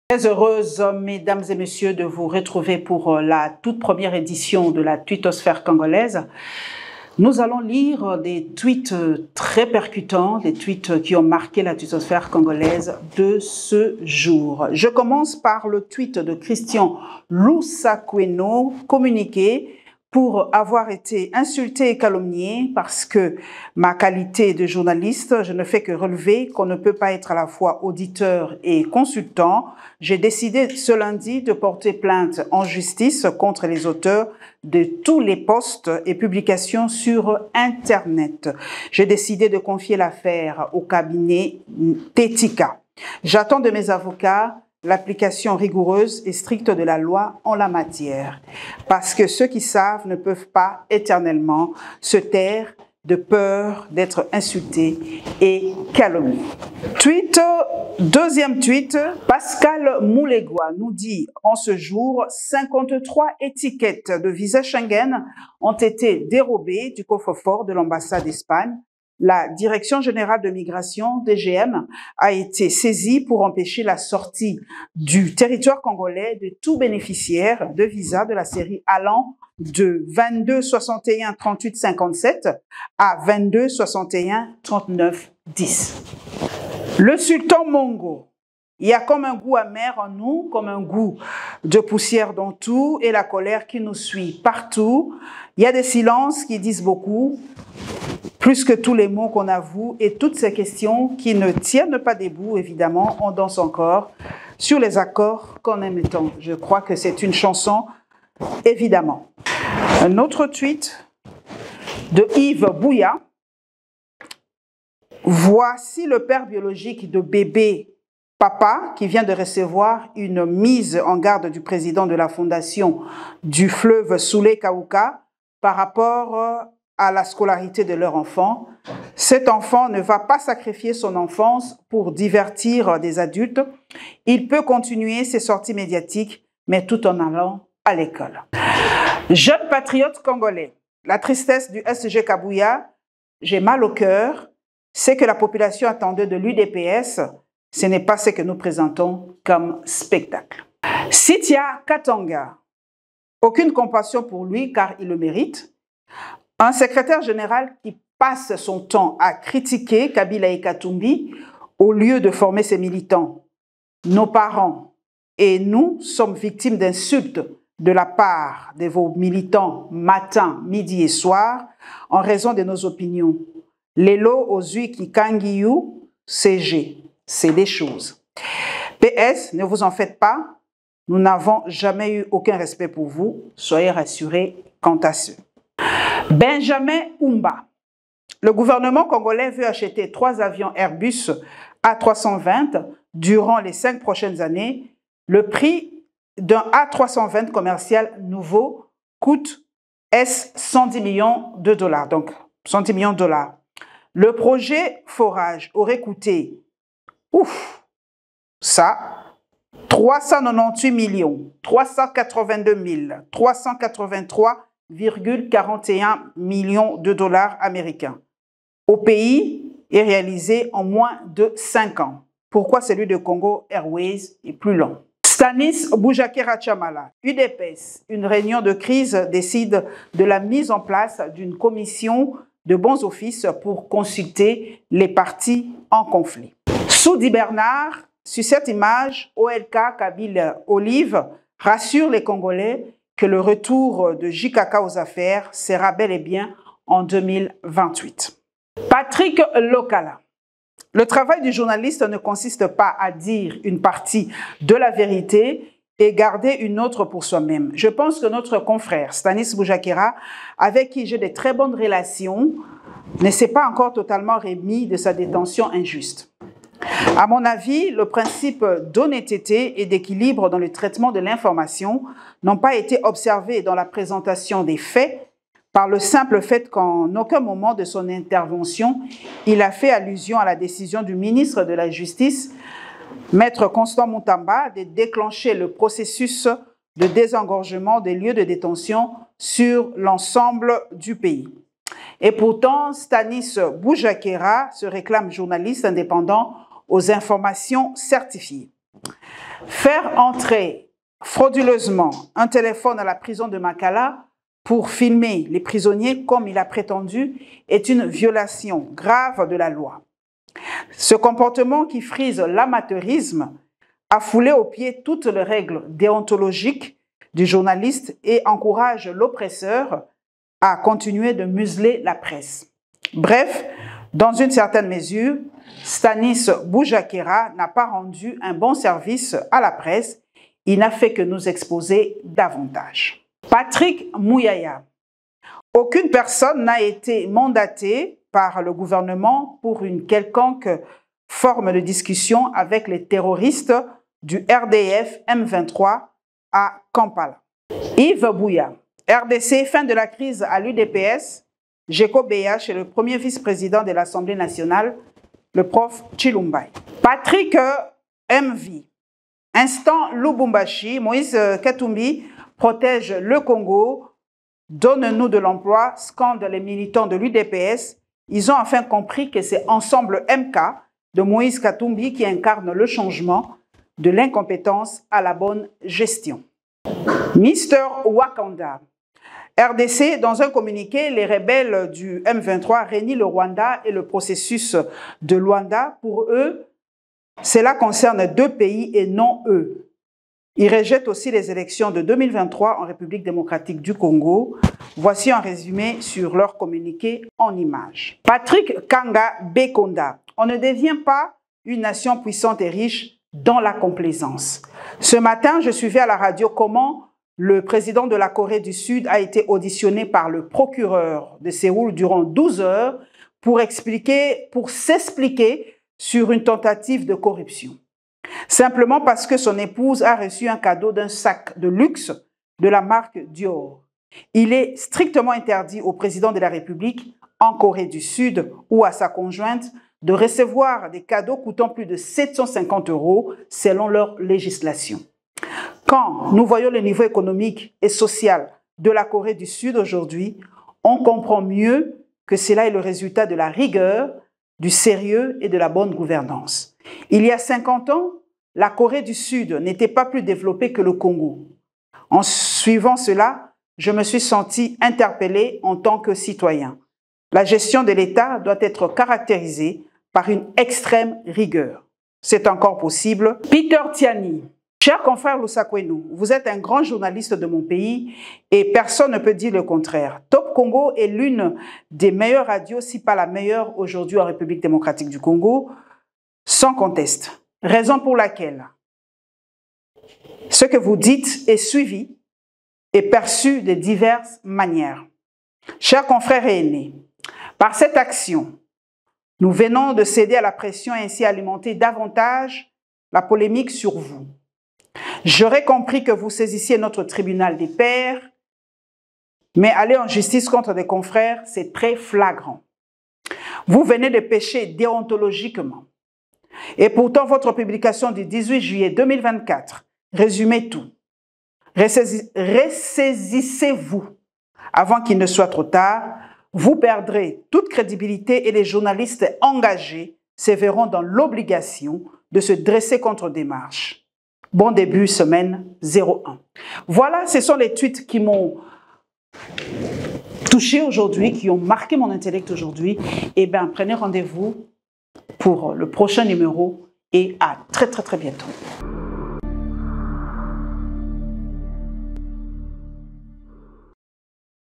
Très heureuse, mesdames et messieurs, de vous retrouver pour la toute première édition de la twittosphère congolaise. Nous allons lire des tweets très percutants, des tweets qui ont marqué la twittosphère congolaise de ce jour. Je commence par le tweet de Christian Loussakweno, communiqué pour avoir été insulté et calomnié parce que ma qualité de journaliste, je ne fais que relever qu'on ne peut pas être à la fois auditeur et consultant. J'ai décidé ce lundi de porter plainte en justice contre les auteurs de tous les posts et publications sur Internet. J'ai décidé de confier l'affaire au cabinet Tetika. J'attends de mes avocats l'application rigoureuse et stricte de la loi en la matière. Parce que ceux qui savent ne peuvent pas éternellement se taire de peur d'être insultés et calomniés. Deuxième tweet, Pascal Moulegua nous dit en ce jour, 53 étiquettes de visa Schengen ont été dérobées du coffre-fort de l'ambassade d'Espagne. La Direction générale de migration, DGM, a été saisie pour empêcher la sortie du territoire congolais de tout bénéficiaire de visa de la série allant de 22 61 38 57 à 22 61 39 10. Le sultan Mongo. Il y a comme un goût amer en nous, comme un goût de poussière dans tout et la colère qui nous suit partout. Il y a des silences qui disent beaucoup, plus que tous les mots qu'on avoue et toutes ces questions qui ne tiennent pas debout, évidemment, on danse encore sur les accords qu'on aime tant. Je crois que c'est une chanson, évidemment. Un autre tweet de Yves Bouya. Voici le père biologique de bébé Papa qui vient de recevoir une mise en garde du président de la fondation du fleuve Soulé-Kaouka par rapport à la scolarité de leur enfant. Cet enfant ne va pas sacrifier son enfance pour divertir des adultes. Il peut continuer ses sorties médiatiques, mais tout en allant à l'école. Jeune patriote congolais, la tristesse du SG Kabouya, j'ai mal au cœur. C'est que la population attendait de l'UDPS. Ce n'est pas ce que nous présentons comme spectacle. Sitia Katanga, aucune compassion pour lui car il le mérite. Un secrétaire général qui passe son temps à critiquer Kabila et Katumbi au lieu de former ses militants. Nos parents et nous sommes victimes d'insultes de la part de vos militants matin, midi et soir en raison de nos opinions. Lelo Ozui Kikangiyu, CG, c'est des choses. PS, ne vous en faites pas, nous n'avons jamais eu aucun respect pour vous, soyez rassurés quant à ce. Benjamin Oumba. Le gouvernement congolais veut acheter 3 avions Airbus A320 durant les 5 prochaines années. Le prix d'un A320 commercial nouveau coûte 110 millions de dollars, donc 110 millions de dollars. Le projet forage aurait coûté, 398 millions, 382 383,41 millions de dollars américains au pays est réalisé en moins de 5 ans. Pourquoi celui de Congo Airways est plus long? Stanis Boujakera Chamala, UDPS, une réunion de crise décide de la mise en place d'une commission de bons offices pour consulter les parties en conflit. Soudi Bernard, sur cette image, OLK Kabyle Olive rassure les Congolais que le retour de JKK aux affaires sera bel et bien en 2028. Patrick Lokala. Le travail du journaliste ne consiste pas à dire une partie de la vérité et garder une autre pour soi-même. Je pense que notre confrère Stanis Boujakera, avec qui j'ai de très bonnes relations, ne s'est pas encore totalement remis de sa détention injuste. À mon avis, le principe d'honnêteté et d'équilibre dans le traitement de l'information n'ont pas été observés dans la présentation des faits par le simple fait qu'en aucun moment de son intervention, il a fait allusion à la décision du ministre de la Justice, Maître Constant Moutamba, de déclencher le processus de désengorgement des lieux de détention sur l'ensemble du pays. Et pourtant, Stanis Boujakera se réclame journaliste indépendant aux informations certifiées. Faire entrer frauduleusement un téléphone à la prison de Makala pour filmer les prisonniers comme il a prétendu est une violation grave de la loi. Ce comportement qui frise l'amateurisme a foulé aux pieds toutes les règles déontologiques du journaliste et encourage l'oppresseur à continuer de museler la presse. Bref, dans une certaine mesure, Stanis Boujakera n'a pas rendu un bon service à la presse, il n'a fait que nous exposer davantage. Patrick Mouyaya. Aucune personne n'a été mandatée par le gouvernement pour une quelconque forme de discussion avec les terroristes du RDF M23 à Kampala. Yves Bouya. RDC, fin de la crise à l'UDPS, Géco BH et le premier vice-président de l'Assemblée nationale, le prof Chilumbai. Patrick MV. Instant Lubumbashi, Moïse Katumbi protège le Congo, donne-nous de l'emploi, scandent les militants de l'UDPS. Ils ont enfin compris que c'est Ensemble MK de Moïse Katumbi qui incarne le changement de l'incompétence à la bonne gestion. Mister Wakanda. RDC, dans un communiqué, les rebelles du M23 renient le Rwanda et le processus de Luanda. Pour eux, cela concerne deux pays et non eux. Ils rejettent aussi les élections de 2023 en République démocratique du Congo. Voici un résumé sur leur communiqué en images. Patrick Kanga Bekonda. On ne devient pas une nation puissante et riche dans la complaisance. Ce matin, je suivais à la radio comment le président de la Corée du Sud a été auditionné par le procureur de Séoul durant 12 heures pour s'expliquer sur une tentative de corruption. Simplement parce que son épouse a reçu un cadeau d'un sac de luxe de la marque Dior. Il est strictement interdit au président de la République en Corée du Sud ou à sa conjointe de recevoir des cadeaux coûtant plus de 750 € selon leur législation. Quand nous voyons le niveau économique et social de la Corée du Sud aujourd'hui, on comprend mieux que cela est le résultat de la rigueur, du sérieux et de la bonne gouvernance. Il y a 50 ans, la Corée du Sud n'était pas plus développée que le Congo. En suivant cela, je me suis senti interpellé en tant que citoyen. La gestion de l'État doit être caractérisée par une extrême rigueur. C'est encore possible. Peter Tiani. Cher confrère Lusakwenu, vous êtes un grand journaliste de mon pays et personne ne peut dire le contraire. Top Congo est l'une des meilleures radios, si pas la meilleure aujourd'hui en République démocratique du Congo, sans conteste. Raison pour laquelle ce que vous dites est suivi et perçu de diverses manières. Chers confrères et aînés, par cette action, nous venons de céder à la pression et ainsi alimenter davantage la polémique sur vous. J'aurais compris que vous saisissiez notre tribunal des pairs, mais aller en justice contre des confrères, c'est très flagrant. Vous venez de pécher déontologiquement. Et pourtant, votre publication du 18 juillet 2024 résumait tout. Ressaisissez-vous avant qu'il ne soit trop tard. Vous perdrez toute crédibilité et les journalistes engagés se verront dans l'obligation de se dresser contre des marches. Bon début, semaine 01. Voilà, ce sont les tweets qui m'ont touché aujourd'hui, qui ont marqué mon intellect aujourd'hui. Eh bien, prenez rendez-vous pour le prochain numéro et à très bientôt.